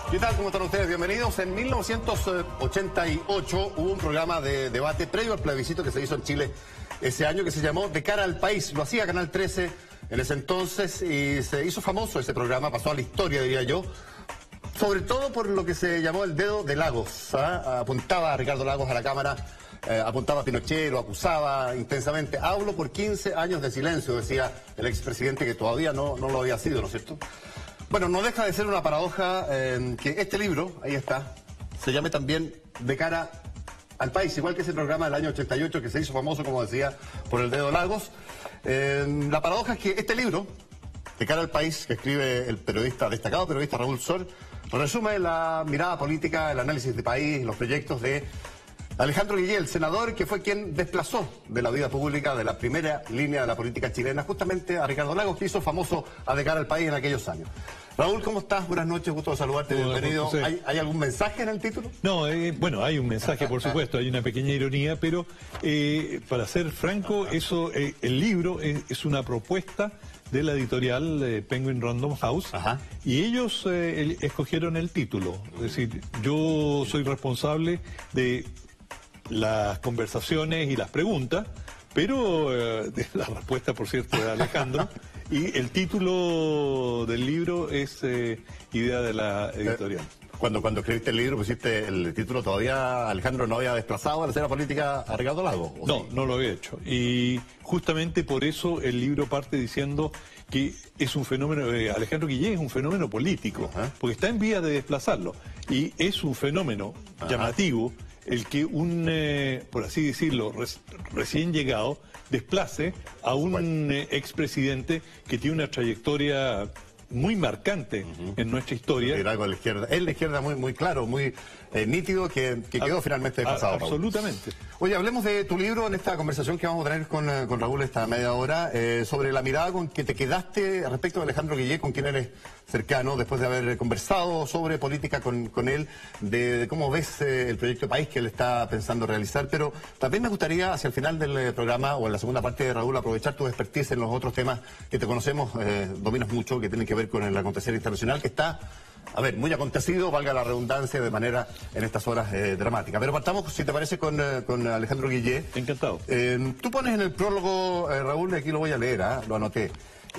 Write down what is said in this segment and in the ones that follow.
¿Qué tal? ¿Cómo están ustedes? Bienvenidos. En 1988 hubo un programa de debate previo al plebiscito que se hizo en Chile ese año que se llamó De cara al país. Lo hacía Canal 13 en ese entonces y se hizo famoso ese programa, pasó a la historia, diría yo, sobre todo por lo que se llamó el dedo de Lagos. Apuntaba a Ricardo Lagos a la cámara, apuntaba a Pinochet, lo acusaba intensamente. Hablo por 15 años de silencio, decía el expresidente, que todavía no lo había sido, ¿no es cierto? Bueno, no deja de ser una paradoja que este libro, ahí está, se llame también De cara al país, igual que ese programa del año 88 que se hizo famoso, como decía, por el dedo Lagos. La paradoja es que este libro, De cara al país, que escribe el destacado periodista Raúl Sor, resume la mirada política, el análisis de país, los proyectos de Alejandro Guillé, el senador que fue quien desplazó de la vida pública, de la primera línea de la política chilena, justamente a Ricardo Lagos, que hizo famoso a De cara al país en aquellos años. Raúl, ¿cómo estás? Buenas noches, gusto de saludarte, bienvenido. ¿Hay algún mensaje en el título? No, bueno, hay un mensaje, por supuesto, hay una pequeña ironía, pero para ser franco, eso, el libro es una propuesta de la editorial Penguin Random House. Ajá. Y ellos escogieron el título. Es decir, yo soy responsable de las conversaciones y las preguntas, pero de la respuesta, por cierto, de Alejandro. Y el título del libro es idea de la editorial. Cuando escribiste el libro, pusiste el título, todavía Alejandro no había desplazado a la escena política a Ricardo Lagos. No, sí? No lo había hecho. Y justamente por eso el libro parte diciendo que es un fenómeno, Alejandro Guillé es un fenómeno político, porque está en vía de desplazarlo. Y es un fenómeno llamativo el que por así decirlo, recién llegado, desplace a un expresidente que tiene una trayectoria muy marcante en nuestra historia. Era algo de la izquierda. Es la izquierda muy claro, muy nítido, que quedó finalmente desplazado. Absolutamente. Raúl. Oye, hablemos de tu libro en esta conversación que vamos a tener con Raúl esta media hora, sobre la mirada con que te quedaste respecto de Alejandro Guillé, con quien eres cercano, después de haber conversado sobre política con él, de cómo ves el proyecto de país que él está pensando realizar. Pero también me gustaría, hacia el final del programa, o en la segunda parte de Raúl, aprovechar tu expertise en los otros temas que te conocemos, dominas mucho, que tienen que ver con el acontecer internacional, que está, a ver, muy acontecido, valga la redundancia, de manera en estas horas dramáticas. Pero partamos, si te parece, con Alejandro Guillé. Encantado. Tú pones en el prólogo, Raúl, y aquí lo voy a leer, lo anoté.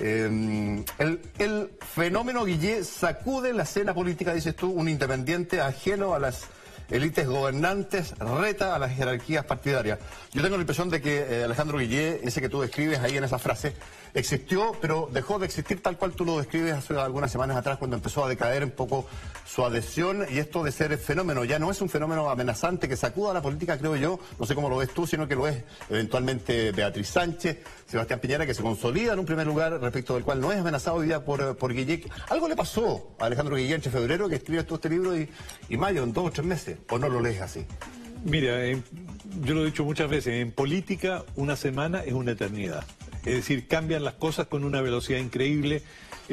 El fenómeno Guillé sacude la escena política, dices tú, un independiente ajeno a las élites gobernantes, reta a las jerarquías partidarias. Yo tengo la impresión de que Alejandro Guillé, ese que tú describes ahí en esa frase, existió, pero dejó de existir tal cual tú lo describes hace algunas semanas atrás, cuando empezó a decaer un poco su adhesión, y esto de ser fenómeno ya no es un fenómeno amenazante que sacuda a la política, creo yo, no sé cómo lo ves tú, sino que lo es eventualmente Beatriz Sánchez, Sebastián Piñera, que se consolida en un primer lugar, respecto del cual no es amenazado hoy día por Guillé. Algo le pasó a Alejandro Guillé entre febrero, que escribes tú este libro, y mayo, en 2 o 3 meses, ¿o no lo lees así? Mira, yo lo he dicho muchas veces, en política una semana es una eternidad. Es decir, cambian las cosas con una velocidad increíble.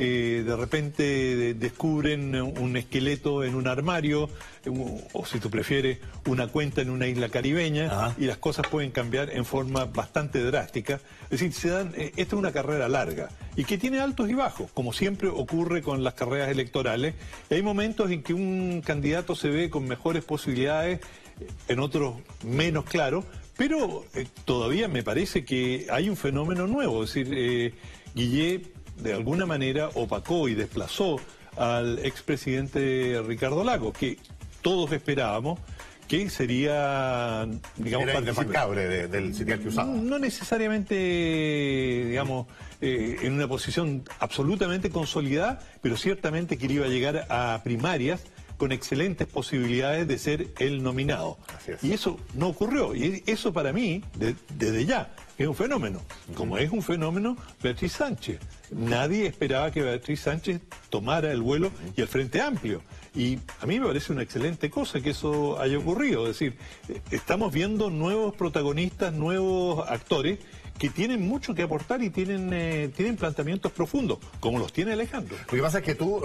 De repente descubren un esqueleto en un armario, o si tú prefieres, una cuenta en una isla caribeña, y las cosas pueden cambiar en forma bastante drástica. Es decir, esta es una carrera larga y que tiene altos y bajos, como siempre ocurre con las carreras electorales. Y hay momentos en que un candidato se ve con mejores posibilidades, en otros menos claro, pero todavía me parece que hay un fenómeno nuevo. Es decir, Guillé de alguna manera opacó y desplazó al expresidente Ricardo Lagos, que todos esperábamos que sería, digamos, era indefactible del sitial que usaba. No necesariamente, digamos, en una posición absolutamente consolidada, pero ciertamente que iba a llegar a primarias con excelentes posibilidades de ser el nominado. Y eso no ocurrió. Y eso para mí, desde ya, es un fenómeno. Como es un fenómeno Beatriz Sánchez. Nadie esperaba que Beatriz Sánchez tomara el vuelo y el Frente Amplio. Y a mí me parece una excelente cosa que eso haya ocurrido. Es decir, estamos viendo nuevos protagonistas, nuevos actores que tienen mucho que aportar y tienen planteamientos profundos, como los tiene Alejandro. Lo que pasa es que tú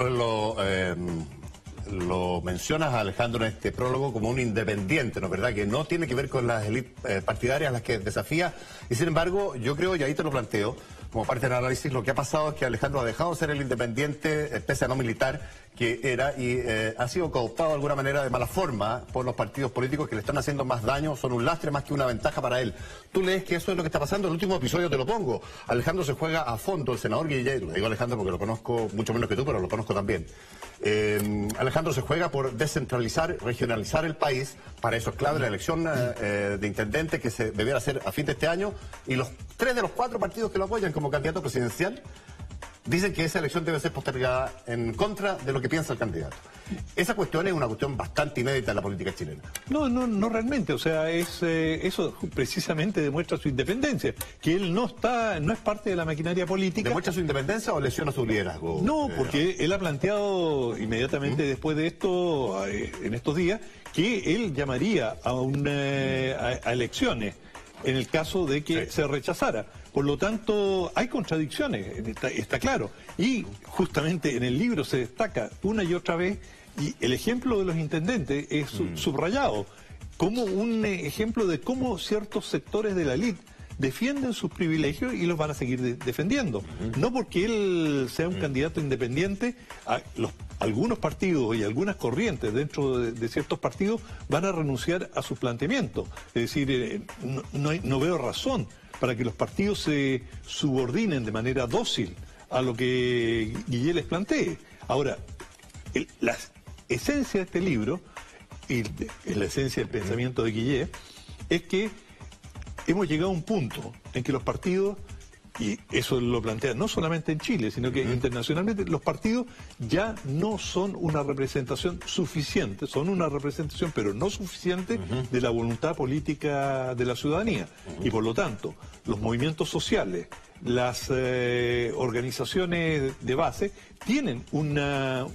lo mencionas a Alejandro en este prólogo como un independiente, ¿no es verdad? Que no tiene que ver con las élites partidarias a las que desafía. Y sin embargo, yo creo, y ahí te lo planteo, como parte del análisis, lo que ha pasado es que Alejandro ha dejado de ser el independiente, pese a no militar, que era, y ha sido cooptado de alguna manera de mala forma por los partidos políticos que le están haciendo más daño, son un lastre más que una ventaja para él. ¿Tú lees que eso es lo que está pasando? En el último episodio te lo pongo. Alejandro se juega a fondo, el senador Guillé, le digo Alejandro porque lo conozco mucho menos que tú, pero lo conozco también. Alejandro se juega por descentralizar, regionalizar el país. Para eso es clave la elección de intendente que se debiera hacer a fin de este año, y los 3 de los 4 partidos que lo apoyan como candidato presidencial dicen que esa elección debe ser postergada en contra de lo que piensa el candidato. Esa cuestión es una cuestión bastante inédita en la política chilena. No realmente, o sea, eso precisamente demuestra su independencia, que él no es parte de la maquinaria política. ¿Demuestra su independencia o lesiona su liderazgo? No, porque él ha planteado inmediatamente después de esto, en estos días, que él llamaría a elecciones en el caso de que se rechazara. Por lo tanto, hay contradicciones, está claro. Y justamente en el libro se destaca una y otra vez, y el ejemplo de los intendentes es subrayado como un ejemplo de cómo ciertos sectores de la élite defienden sus privilegios y los van a seguir defendiendo. No porque él sea un candidato independiente, algunos partidos y algunas corrientes dentro de ciertos partidos van a renunciar a sus planteamientos. Es decir, no veo razón para que los partidos se subordinen de manera dócil a lo que Guillé les plantee. Ahora, la esencia de este libro, y la esencia del pensamiento de Guillé, es que hemos llegado a un punto en que los partidos, y eso lo plantea no solamente en Chile, sino que internacionalmente, los partidos ya no son una representación suficiente, son una representación pero no suficiente de la voluntad política de la ciudadanía. Y por lo tanto, los movimientos sociales, las organizaciones de base, tienen una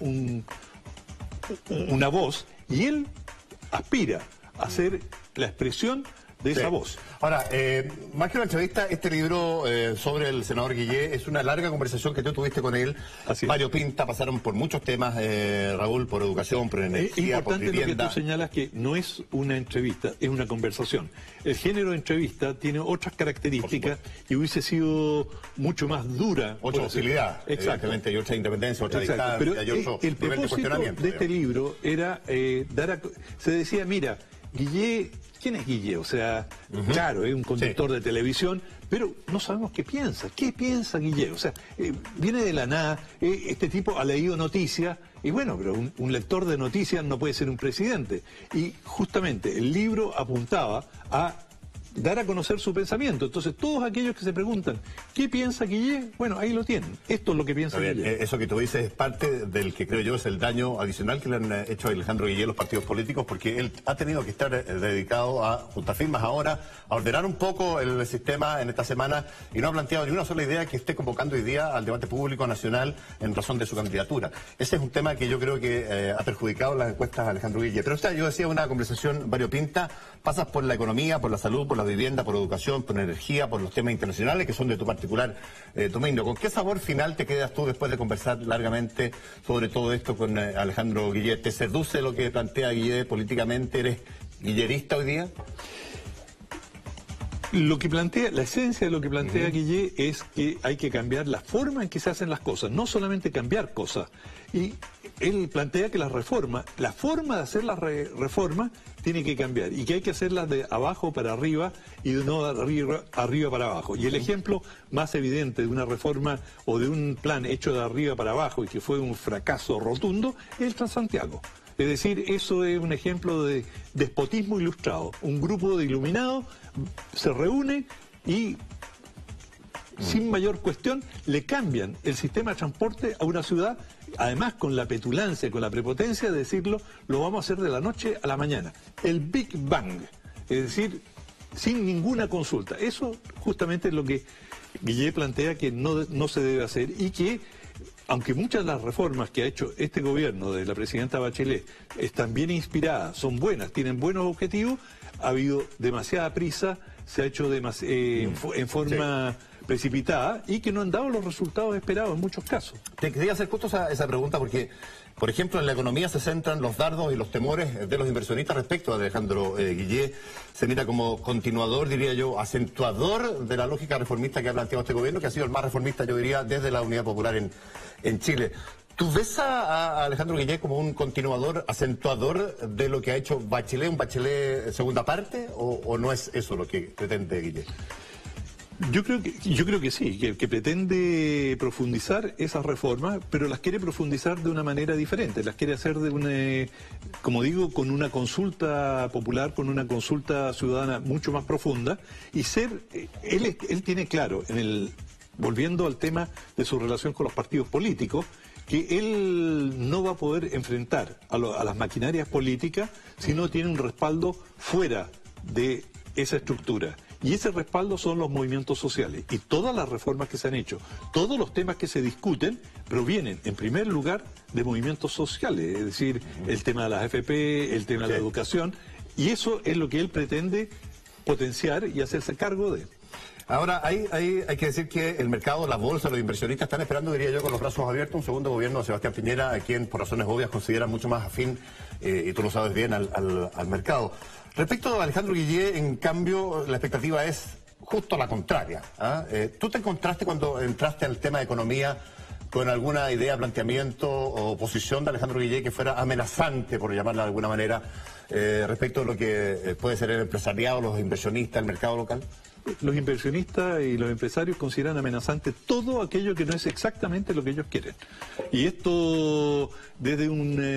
voz, y él aspira a ser la expresión de esa voz. Ahora, más que una entrevista, este libro sobre el senador Guillé es una larga conversación que tú tuviste con él. Mario Pinta, pasaron por muchos temas, Raúl, por educación, por energía, por vivienda. Es importante lo que tú señalas, que no es una entrevista, es una conversación. El género de entrevista tiene otras características y hubiese sido mucho más dura. Otra hostilidad, exactamente, y otra independencia, otra distancia, pero y otro el nivel de cuestionamiento. De este libro era se decía, mira, Guillé, ¿quién es Guillé? O sea, claro, es un conductor de televisión, pero no sabemos qué piensa. ¿Qué piensa Guillé? O sea, viene de la nada, este tipo ha leído noticias, y bueno, pero un lector de noticias no puede ser un presidente. Y justamente el libro apuntaba a dar a conocer su pensamiento. Entonces, todos aquellos que se preguntan, ¿qué piensa Guillé? Bueno, ahí lo tienen. Esto es lo que piensa Guillé. Eso que tú dices es parte del que creo yo es el daño adicional que le han hecho a Alejandro Guillé los partidos políticos, porque él ha tenido que estar dedicado a juntar firmas ahora, a ordenar un poco el sistema en esta semana, y no ha planteado ni una sola idea que esté convocando hoy día al debate público nacional en razón de su candidatura. Ese es un tema que yo creo que ha perjudicado las encuestas a Alejandro Guillé. Pero esta, yo decía, una conversación variopinta, pasas por la economía, por la salud, por la vivienda, por educación, por energía, por los temas internacionales que son de tu particular dominio. ¿Con qué sabor final te quedas tú después de conversar largamente sobre todo esto con Alejandro Guillé? ¿Te seduce lo que plantea Guillé políticamente? ¿Eres guillerista hoy día? Lo que plantea, la esencia de lo que plantea Guillé es que hay que cambiar la forma en que se hacen las cosas, no solamente cambiar cosas. Y él plantea que la forma de hacer las reformas tiene que cambiar, y que hay que hacerlas de abajo para arriba y de no de arriba para abajo. Y el ejemplo más evidente de una reforma o de un plan hecho de arriba para abajo y que fue un fracaso rotundo es el Transantiago. Es decir, eso es un ejemplo de despotismo ilustrado. Un grupo de iluminados se reúne y sin mayor cuestión le cambian el sistema de transporte a una ciudad, además con la petulancia, con la prepotencia de decirlo, lo vamos a hacer de la noche a la mañana. El Big Bang, es decir, sin ninguna consulta. Eso justamente es lo que Guillé plantea que no se debe hacer, y que aunque muchas de las reformas que ha hecho este gobierno de la presidenta Bachelet están bien inspiradas, son buenas, tienen buenos objetivos, ha habido demasiada prisa, se ha hecho en forma precipitada y que no han dado los resultados esperados en muchos casos. Te quería hacer justo esa pregunta porque, por ejemplo, en la economía se centran los dardos y los temores de los inversionistas respecto a Alejandro Guillé. Se mira como continuador, diría yo, acentuador de la lógica reformista que ha planteado este gobierno, que ha sido el más reformista, yo diría, desde la Unidad Popular en Chile. ¿Tú ves a Alejandro Guillé como un continuador, acentuador de lo que ha hecho Bachelet, un Bachelet segunda parte, o no es eso lo que pretende Guillé? Yo creo que sí, que pretende profundizar esas reformas, pero las quiere profundizar de una manera diferente, las quiere hacer como digo, con una consulta popular, con una consulta ciudadana mucho más profunda, y él tiene claro, volviendo al tema de su relación con los partidos políticos, que él no va a poder enfrentar a las maquinarias políticas si no tiene un respaldo fuera de esa estructura. Y ese respaldo son los movimientos sociales. Y todas las reformas que se han hecho, todos los temas que se discuten, provienen, en primer lugar, de movimientos sociales. Es decir, el tema de las AFP, el tema de la educación. Y eso es lo que él pretende potenciar y hacerse cargo de. Ahora, hay que decir que el mercado, la bolsa, los inversionistas están esperando, diría yo, con los brazos abiertos, un segundo gobierno de Sebastián Piñera, a quien por razones obvias considera mucho más afín, y tú lo sabes bien, al mercado. Respecto a Alejandro Guillé, en cambio, la expectativa es justo la contraria. ¿Tú te encontraste cuando entraste al tema de economía con alguna idea, planteamiento o posición de Alejandro Guillé que fuera amenazante, por llamarla de alguna manera, respecto a lo que puede ser el empresariado, los inversionistas, el mercado local? Los inversionistas y los empresarios consideran amenazante todo aquello que no es exactamente lo que ellos quieren. Y esto, desde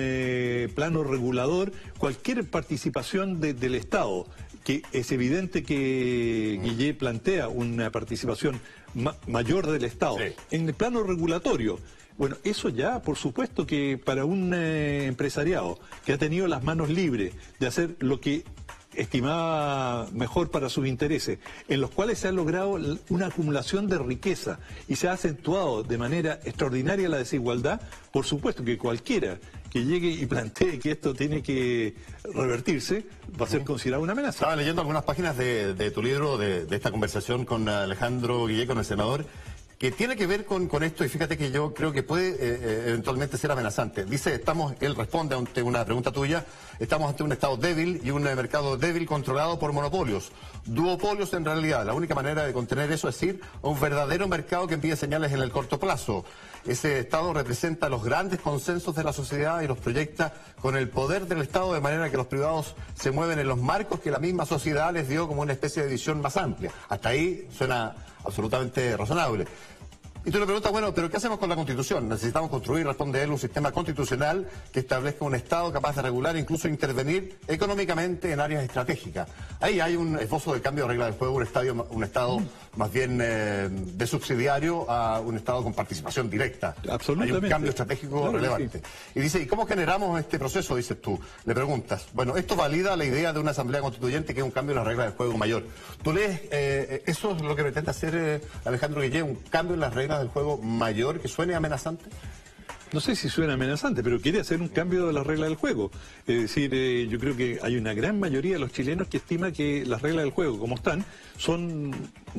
un plano regulador, cualquier participación del Estado, que es evidente que Guillé plantea una participación mayor del Estado, sí, en el plano regulatorio. Bueno, eso ya, por supuesto que para un empresariado que ha tenido las manos libres de hacer lo que estimaba mejor para sus intereses, en los cuales se ha logrado una acumulación de riqueza y se ha acentuado de manera extraordinaria la desigualdad, por supuesto que cualquiera que llegue y plantee que esto tiene que revertirse va a ser considerado una amenaza. Estaba leyendo algunas páginas de tu libro, de esta conversación con Alejandro Guillé, con el senador, que tiene que ver con esto, y fíjate que yo creo que puede eventualmente ser amenazante. Dice, él responde ante una pregunta tuya, estamos ante un Estado débil y un mercado débil controlado por monopolios, duopolios en realidad. La única manera de contener eso es ir a un verdadero mercado que envíe señales en el corto plazo. Ese Estado representa los grandes consensos de la sociedad y los proyecta con el poder del Estado, de manera que los privados se mueven en los marcos que la misma sociedad les dio como una especie de visión más amplia. Hasta ahí suena absolutamente razonable. Y tú le preguntas, bueno, ¿pero qué hacemos con la Constitución? Necesitamos construir, responde él, un sistema constitucional que establezca un Estado capaz de regular e incluso intervenir económicamente en áreas estratégicas. Ahí hay un esbozo de cambio de regla del juego, un Estado más bien de subsidiario a un Estado con participación directa. Absolutamente. Hay un cambio estratégico relevante. Sí. Y dice, ¿y cómo generamos este proceso? Dices tú. Le preguntas, bueno, esto valida la idea de una asamblea constituyente que es un cambio en las reglas del juego mayor. ¿Tú lees, eso es lo que pretende hacer Alejandro Guillé, un cambio en las reglas del juego mayor que suene amenazante? No sé si suena amenazante, pero quiere hacer un cambio de las reglas del juego. Es decir, yo creo que hay una gran mayoría de los chilenos que estima que las reglas del juego, como están, son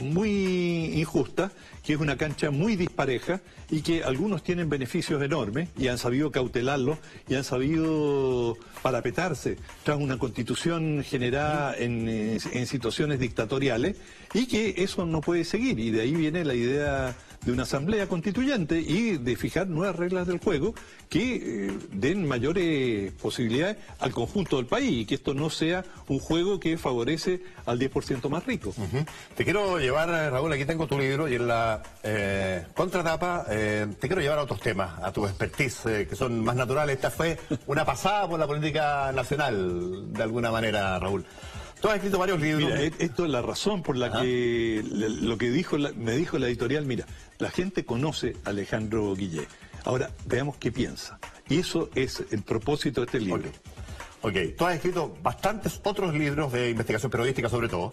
muy injustas, que es una cancha muy dispareja y que algunos tienen beneficios enormes y han sabido cautelarlos y han sabido parapetarse tras una constitución generada en situaciones dictatoriales, y que eso no puede seguir, y de ahí viene la idea de una asamblea constituyente y de fijar nuevas reglas del juego que den mayores posibilidades al conjunto del país, y que esto no sea un juego que favorece al 10% más rico. Te quiero llevar, Raúl, aquí tengo tu libro, y en la contratapa te quiero llevar a otros temas, a tu expertise, que son más naturales. Esta fue una pasada por la política nacional, de alguna manera, Raúl. Tú has escrito varios libros. Mira, esto es la razón por la que lo que me dijo la editorial. Mira, la gente conoce a Alejandro Guillé. Ahora, veamos qué piensa. Y eso es el propósito de este libro. Ok, tú has escrito bastantes otros libros de investigación periodística, sobre todo.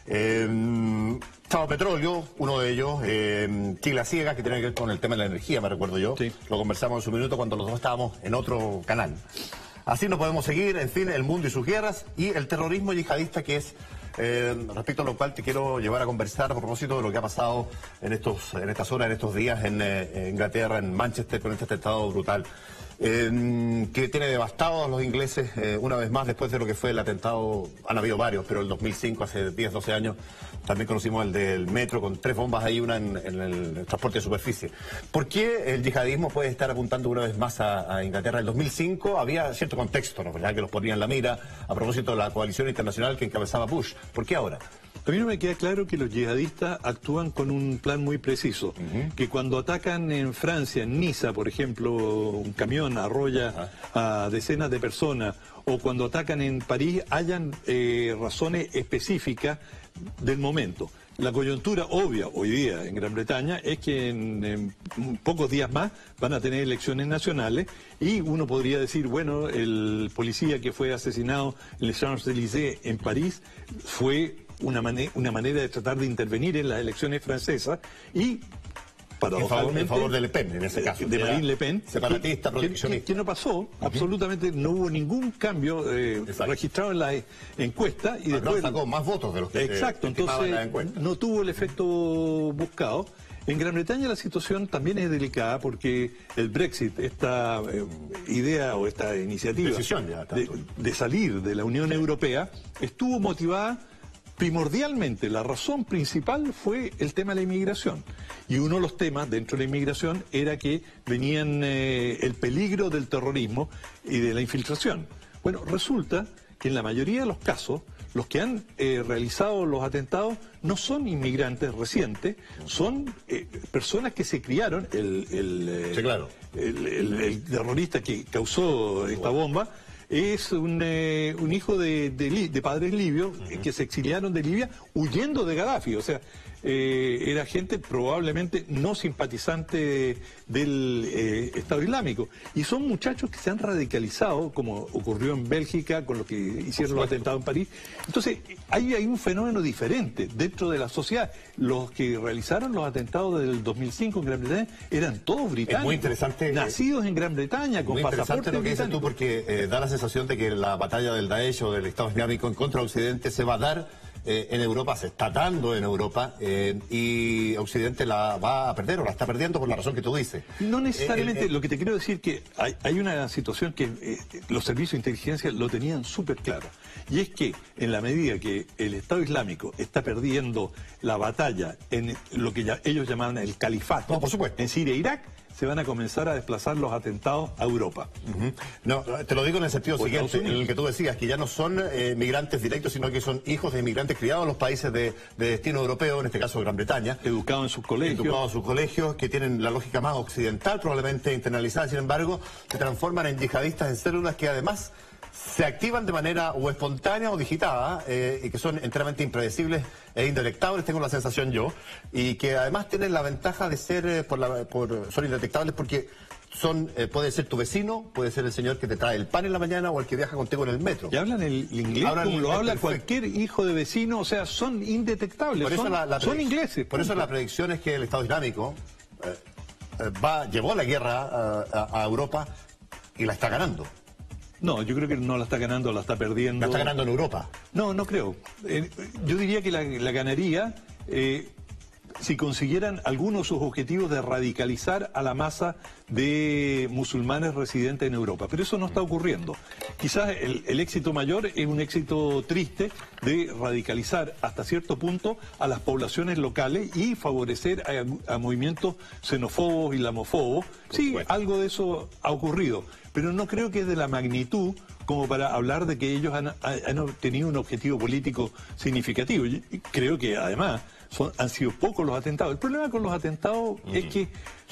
Chao Petróleo, uno de ellos. Chile a ciegas, que tiene que ver con el tema de la energía, me recuerdo yo. Sí. Lo conversamos en su minuto cuando los dos estábamos en otro canal. Así nos podemos seguir, en fin, El mundo y sus guerras, y el terrorismo yihadista, que es respecto a lo cual te quiero llevar a conversar a propósito de lo que ha pasado en estas horas, en estos días en Inglaterra, en Manchester, con este atentado brutal. Que tiene devastados a los ingleses una vez más después de lo que fue el atentado. Han habido varios, pero el 2005, hace 10, 12 años, también conocimos el del metro con 3 bombas ahí, una en el transporte de superficie. ¿Por qué el yihadismo puede estar apuntando una vez más a Inglaterra? En el 2005 había cierto contexto, ¿no? ¿Verdad? Que los ponían en la mira a propósito de la coalición internacional que encabezaba Bush. ¿Por qué ahora? A mí no me queda claro que los yihadistas actúan con un plan muy preciso. Que cuando atacan en Francia, en Niza, por ejemplo, un camión arrolla a decenas de personas, o cuando atacan en París, hayan razones específicas del momento. La coyuntura obvia hoy día en Gran Bretaña es que en pocos días más van a tener elecciones nacionales y uno podría decir, bueno, el policía que fue asesinado en el Champs-Élysées en París fue una manera de tratar de intervenir en las elecciones francesas y en favor de Le Pen, en ese caso. De Marine Le Pen. Separatista, proteccionista. Que no pasó, absolutamente no hubo ningún cambio registrado en la encuesta. Y después sacó más votos de los que exacto, entonces no tuvo el efecto buscado. En Gran Bretaña la situación también es delicada porque el Brexit, esta idea o esta iniciativa de salir de la Unión Europea, estuvo motivada primordialmente, la razón principal fue el tema de la inmigración. Y uno de los temas dentro de la inmigración era que venían el peligro del terrorismo y de la infiltración. Bueno, resulta que en la mayoría de los casos, los que han realizado los atentados no son inmigrantes recientes, son personas que se criaron, el terrorista que causó esta bomba, es un hijo de padres libios que se exiliaron de Libia huyendo de Gaddafi. O sea, era gente probablemente no simpatizante del Estado Islámico. Y son muchachos que se han radicalizado, como ocurrió en Bélgica con lo que hicieron los atentados en París. Entonces, hay un fenómeno diferente dentro de la sociedad. Los que realizaron los atentados del 2005 en Gran Bretaña eran todos británicos. Es muy interesante. Nacidos en Gran Bretaña, con pasaporte británico. Lo que dices tú, porque da la sensación de que la batalla del Daesh o del Estado Islámico en contra de Occidente se va a dar en Europa, se está dando en Europa, y Occidente la va a perder o la está perdiendo por la razón que tú dices. No necesariamente, lo que te quiero decir que hay una situación que los servicios de inteligencia lo tenían súper claro, y es que en la medida que el Estado Islámico está perdiendo la batalla en lo que ellos llamaban el califato, por supuesto, en Siria e Irak, se van a comenzar a desplazar los atentados a Europa. No, te lo digo en el sentido siguiente, en el que tú decías, que ya no son migrantes directos, sino que son hijos de inmigrantes criados en los países de destino europeo, en este caso Gran Bretaña. Educados en sus colegios. Educados en sus colegios, que tienen la lógica más occidental, probablemente internalizada, sin embargo, se transforman en yihadistas, en células que además se activan de manera o espontánea o digitada, y que son enteramente impredecibles e indetectables, tengo la sensación yo, y que además tienen la ventaja de ser, son indetectables porque puede ser tu vecino, puede ser el señor que te trae el pan en la mañana o el que viaja contigo en el metro. Y hablan el inglés como lo habla cualquier hijo de vecino, o sea, son indetectables, por eso son ingleses. Por eso la predicción es que el Estado Islámico llevó la guerra a Europa y la está ganando. No, yo creo que no la está ganando, la está perdiendo. ¿La está ganando en Europa? No, no creo. Yo diría que la ganaría si consiguieran algunos de sus objetivos de radicalizar a la masa de musulmanes residentes en Europa. Pero eso no está ocurriendo. Quizás el éxito mayor es un éxito triste de radicalizar hasta cierto punto a las poblaciones locales y favorecer a movimientos xenófobos y islamófobos. Sí, algo de eso ha ocurrido, pero no creo que es de la magnitud como para hablar de que ellos han tenido un objetivo político significativo. Y creo que además han sido pocos los atentados. El problema con los atentados es que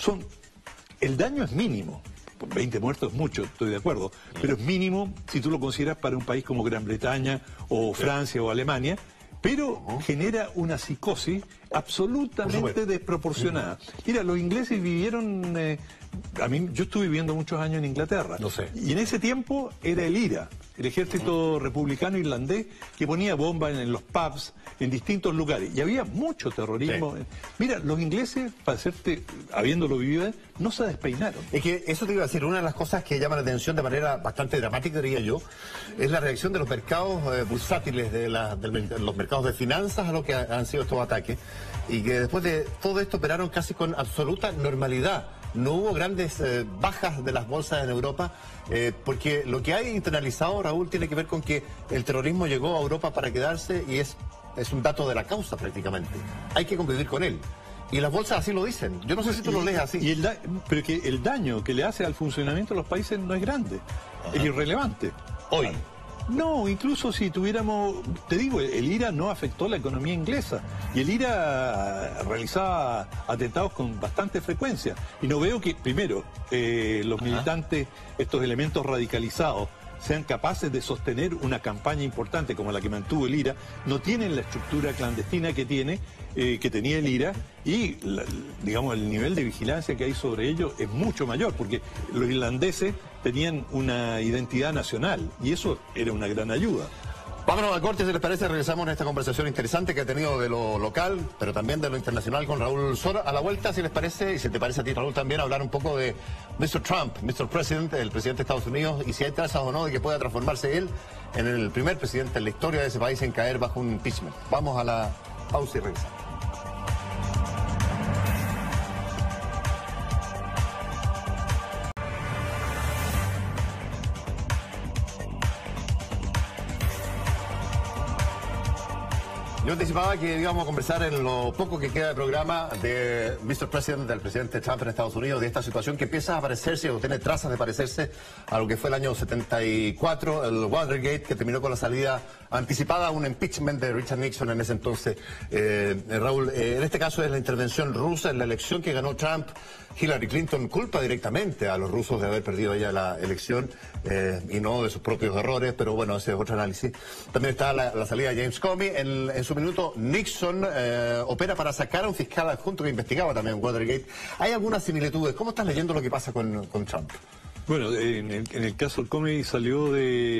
el daño es mínimo. 20 muertos es mucho, estoy de acuerdo, pero es mínimo si tú lo consideras para un país como Gran Bretaña o Francia o Alemania, pero genera una psicosis absolutamente desproporcionada. Mira, los ingleses vivieron... yo estuve viviendo muchos años en Inglaterra. Lo sé. Y en ese tiempo era el IRA, el ejército republicano irlandés, que ponía bombas en los pubs, en distintos lugares. Y había mucho terrorismo. Sí. Mira, los ingleses, habiéndolo vivido, no se despeinaron. Es que eso te iba a decir, una de las cosas que llama la atención de manera bastante dramática, diría yo, es la reacción de los mercados bursátiles, de los mercados de finanzas a lo que han sido estos ataques. Y que después de todo esto operaron casi con absoluta normalidad. No hubo grandes bajas de las bolsas en Europa, porque lo que hay internalizado, Raúl, tiene que ver con que el terrorismo llegó a Europa para quedarse y es un dato de la causa prácticamente. Hay que convivir con él. Y las bolsas así lo dicen. Yo no sé si tú lo lees así. Pero que el daño que le hace al funcionamiento de los países no es grande, es irrelevante. Hoy. No, incluso si tuviéramos, te digo, el IRA no afectó la economía inglesa y el IRA realizaba atentados con bastante frecuencia y no veo que, primero, los militantes, estos elementos radicalizados, sean capaces de sostener una campaña importante como la que mantuvo el IRA, no tienen la estructura clandestina que tenía el IRA y, digamos, el nivel de vigilancia que hay sobre ellos es mucho mayor, porque los irlandeses tenían una identidad nacional y eso era una gran ayuda. Vámonos a corte, si les parece, regresamos a esta conversación interesante que ha tenido de lo local, pero también de lo internacional con Raúl Sor. A la vuelta, si les parece, y si te parece a ti, Raúl, también hablar un poco de Mr. Trump, Mr. President, el presidente de Estados Unidos, y si hay trazas o no de que pueda transformarse él en el primer presidente en la historia de ese país en caer bajo un impeachment. Vamos a la pausa y regresamos. Yo anticipaba que íbamos a conversar en lo poco que queda de programa de Mr. President, del presidente Trump en Estados Unidos, de esta situación que empieza a parecerse o tiene trazas de parecerse a lo que fue el año 74, el Watergate, que terminó con la salida anticipada a un impeachment de Richard Nixon en ese entonces. Raúl, en este caso es la intervención rusa en la elección que ganó Trump. Hillary Clinton culpa directamente a los rusos de haber perdido ella la elección y no de sus propios errores, pero bueno, ese es otro análisis. También está la salida de James Comey. En su minuto, Nixon opera para sacar a un fiscal adjunto que investigaba también Watergate. ¿Hay algunas similitudes? ¿Cómo estás leyendo lo que pasa con Trump? Bueno, en el caso del Comey salió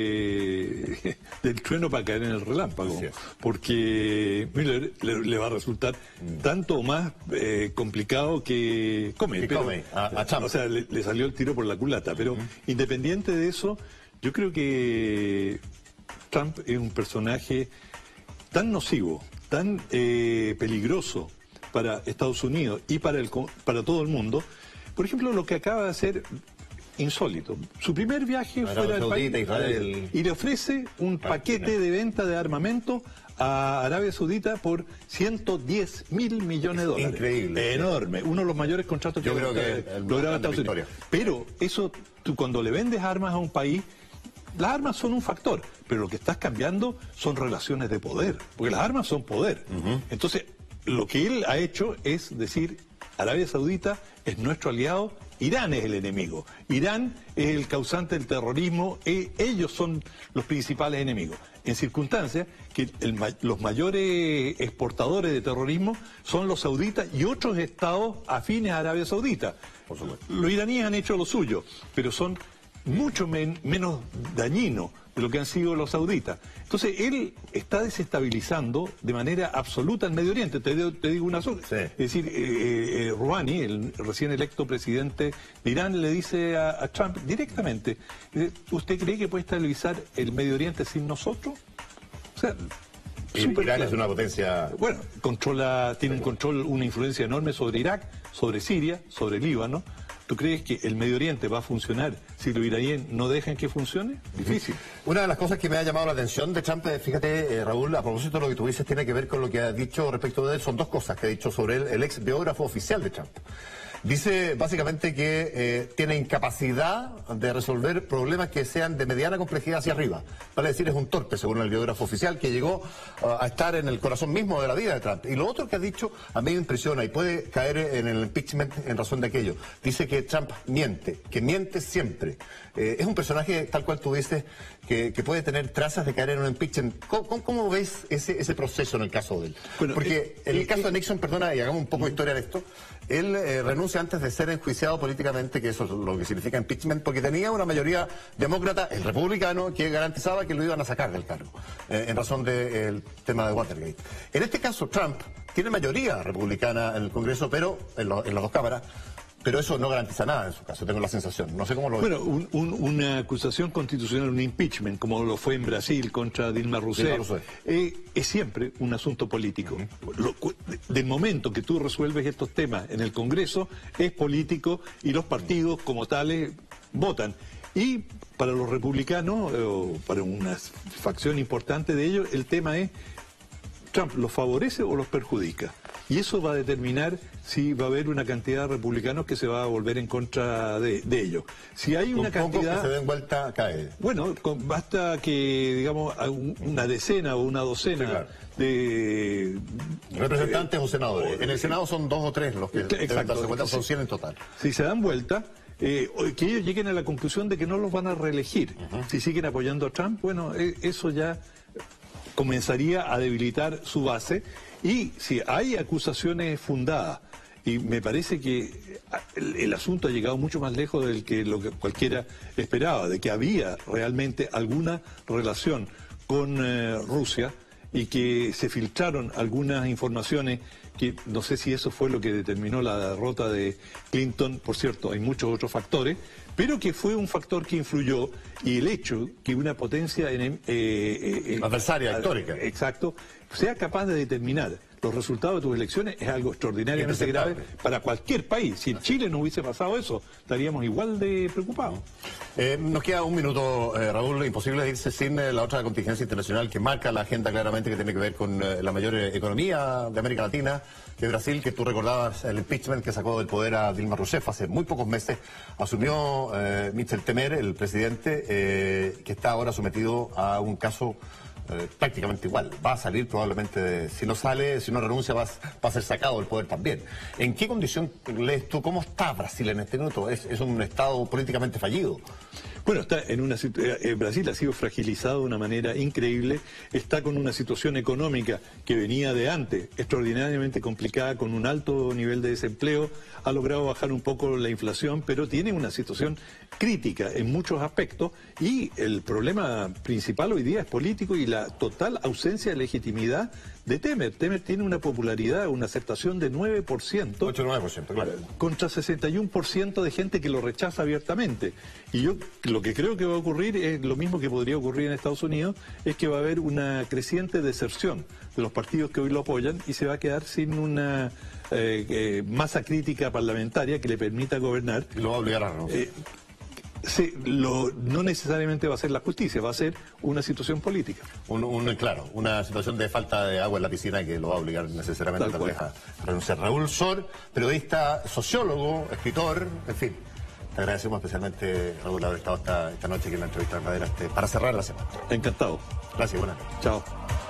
del trueno para caer en el relámpago, porque Miller le va a resultar tanto más complicado que Comey. A Trump. O sea, le salió el tiro por la culata, pero independiente de eso, yo creo que Trump es un personaje tan nocivo, tan peligroso para Estados Unidos y para todo el mundo. Por ejemplo, lo que acaba de hacer... insólito. Su primer viaje fuera del país y le ofrece un paquete de venta de armamento a Arabia Saudita por 110 mil millones de dólares. Increíble. Enorme. Uno de los mayores contratos que lograba Estados Unidos. Pero eso, tú cuando le vendes armas a un país, las armas son un factor, pero lo que estás cambiando son relaciones de poder, porque las armas son poder. Entonces, lo que él ha hecho es decir, Arabia Saudita es nuestro aliado, Irán es el enemigo, Irán es el causante del terrorismo, ellos son los principales enemigos. En circunstancias que los mayores exportadores de terrorismo son los sauditas y otros estados afines a Arabia Saudita. Por supuesto. Los iraníes han hecho lo suyo, pero son mucho menos dañinos de lo que han sido los sauditas. Entonces, él está desestabilizando de manera absoluta el Medio Oriente. Te digo una sola. Sí. Es decir, Rouhani, el recién electo presidente de Irán, le dice a Trump directamente, ¿usted cree que puede estabilizar el Medio Oriente sin nosotros? O sea, Irán es una potencia... Bueno, tiene un control, una influencia enorme sobre Irak, sobre Siria, sobre Líbano. ¿Tú crees que el Medio Oriente va a funcionar si los iraníes no dejan que funcione? Difícil. Una de las cosas que me ha llamado la atención de Trump, fíjate, Raúl, a propósito de lo que tú dices, tiene que ver con lo que ha dicho respecto de él. Son dos cosas que ha dicho sobre él el ex biógrafo oficial de Trump. Dice básicamente que tiene incapacidad de resolver problemas que sean de mediana complejidad hacia arriba. Vale decir, es un torpe, según el biógrafo oficial, que llegó a estar en el corazón mismo de la vida de Trump. Y lo otro que ha dicho a mí me impresiona y puede caer en el impeachment en razón de aquello. Dice que Trump miente, que miente siempre. Es un personaje, tal cual tú dices, que puede tener trazas de caer en un impeachment. ¿Cómo ves ese proceso en el caso de él? Bueno, porque en el caso de Nixon, perdona, y hagamos un poco de historia de esto, él renuncia antes de ser enjuiciado políticamente, que eso es lo que significa impeachment, porque tenía una mayoría demócrata, el republicano, que garantizaba que lo iban a sacar del cargo, en razón del tema de Watergate. En este caso, Trump tiene mayoría republicana en el Congreso, pero en las dos cámaras. Pero eso no garantiza nada en su caso, tengo la sensación. No sé cómo lo ves. Bueno, una acusación constitucional, un impeachment, como lo fue en Brasil contra Dilma Rousseff, es siempre un asunto político. Del momento que tú resuelves estos temas en el Congreso, es político y los partidos como tales votan. Y para los republicanos, o para una facción importante de ellos, el tema es, ¿Trump los favorece o los perjudica? Y eso va a determinar si va a haber una cantidad de republicanos que se va a volver en contra de ellos. Si hay una cantidad que se den vuelta, cae. Bueno, basta que, digamos, una decena o una docena, sí, claro, de representantes o senadores. En el Senado son 2 o 3 los que deben darse vuelta, son 100 en total. Si se dan vuelta, que ellos lleguen a la conclusión de que no los van a reelegir. Si siguen apoyando a Trump, bueno, eso ya comenzaría a debilitar su base. Y si hay acusaciones fundadas, y me parece que el asunto ha llegado mucho más lejos del que lo que cualquiera esperaba, de que había realmente alguna relación con Rusia y que se filtraron algunas informaciones que no sé si eso fue lo que determinó la derrota de Clinton. Por cierto, hay muchos otros factores, pero que fue un factor que influyó, y el hecho que una potencia adversaria, histórica, exacto, sea capaz de determinar los resultados de tus elecciones es algo extraordinariamente grave para cualquier país. Si en Chile no hubiese pasado eso, estaríamos igual de preocupados. Nos queda un minuto, Raúl. Imposible irse sin la otra contingencia internacional que marca la agenda claramente, que tiene que ver con la mayor economía de América Latina, de Brasil, que tú recordabas el impeachment que sacó del poder a Dilma Rousseff hace muy pocos meses. Asumió Michel Temer, el presidente, que está ahora sometido a un caso prácticamente igual. Va a salir probablemente, si no renuncia, va a ser sacado del poder también. ¿En qué condición lees tú? ¿Cómo está Brasil en este minuto? ¿Es un estado políticamente fallido? Bueno, está en una Brasil ha sido fragilizado de una manera increíble, está con una situación económica que venía de antes, extraordinariamente complicada, con un alto nivel de desempleo, ha logrado bajar un poco la inflación, pero tiene una situación crítica en muchos aspectos, y el problema principal hoy día es político y la total ausencia de legitimidad de Temer. Temer tiene una popularidad, una aceptación de 9%, 8-9%, claro, contra 61% de gente que lo rechaza abiertamente. Y yo lo que creo que va a ocurrir es lo mismo que podría ocurrir en Estados Unidos, es que va a haber una creciente deserción de los partidos que hoy lo apoyan y se va a quedar sin una masa crítica parlamentaria que le permita gobernar. Y lo va a obligar a renunciar. No necesariamente va a ser la justicia, va a ser una situación política. Claro, una situación de falta de agua en la piscina que lo va a obligar necesariamente a renunciar. Raúl Sor, periodista, sociólogo, escritor, en fin. Te agradecemos especialmente, Raúl, haber estado esta noche aquí en la entrevista de Madera para cerrar la semana. Encantado. Gracias, buenas noches. Chao.